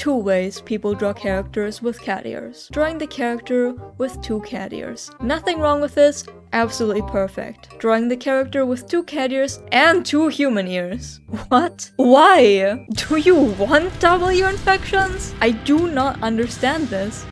two ways people draw characters with cat ears. Drawing the character with 2 cat ears. Nothing wrong with this, absolutely perfect. Drawing the character with 2 cat ears and 2 human ears. What? Why? Do you want double ear infections? I do not understand this.